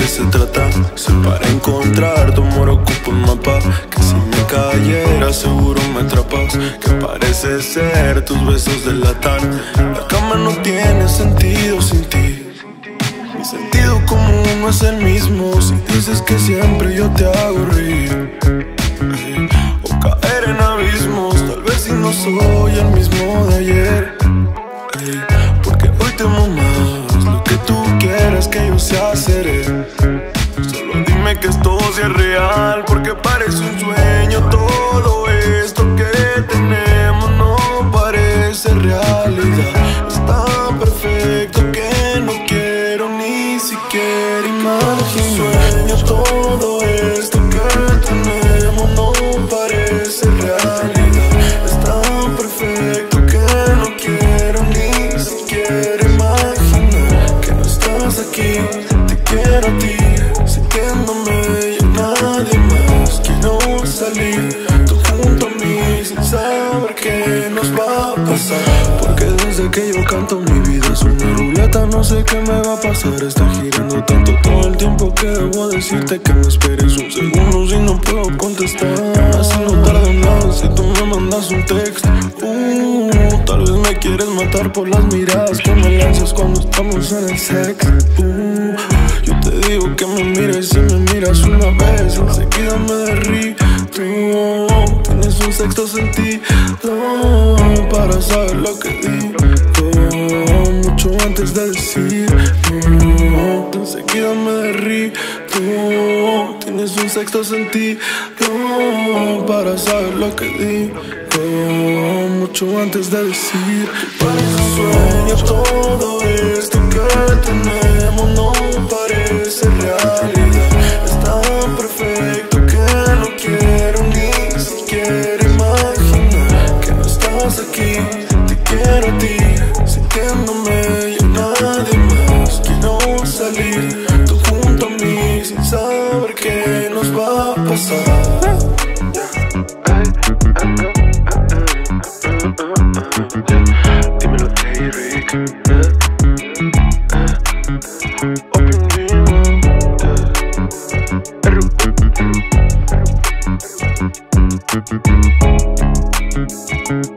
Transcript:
qué se trata. Si para encontrar tu amor ocupo un mapa, que si me cayera seguro me atrapas. Que parece ser tus besos delatan. La cama no tiene sentido sin ti. Mi sentido común no es el mismo si dices que siempre yo te hago reír. O caer en abismos, tal vez si no soy el mismo de ayer. Porque hoy te amo más, lo que tú quieras que yo sea seré. Solo dime que esto sí es real, porque parece un sueño. Todo esto que tenemos no parece realidad. Es tan perfecto que no quiero ni siquiera imaginar. Todo esto que tenemos no parece realidad. Es tan perfecto que no quiero ni siquiera imaginar que no estás aquí. Te quiero a ti, sintiéndome y a nadie más. Quiero salir, tú junto a mí, sin saber qué nos va a pasar. Porque desde que yo canto mi vida es una ruleta, no sé qué me va a pasar. Está girando tanto todo el tiempo que debo decirte que me esperes un segundo si no puedo contestar. Así no tarda nada si tú me mandas un texto. Tal vez me quieres matar por las miradas que me lanzas cuando estamos en el sex. Yo te digo que me mires, si me miras una vez enseguida me derrito. Tienes un sexto sentido para saber lo que digo, mucho antes de decir. Enseguida me derrito. Tienes un sexto sentido para saber lo que digo, mucho antes de decir. Parece un sueño todo esto que tenemos, no parece realidad. Es tan perfecto que no quiero ni siquiera imaginar que no estás aquí. Te quiero a ti, sintiéndome y a nadie más. Quiero salir, tú junto a mí, sin saber qué nos va a pasar. Dímelo, Rick. Open Demon.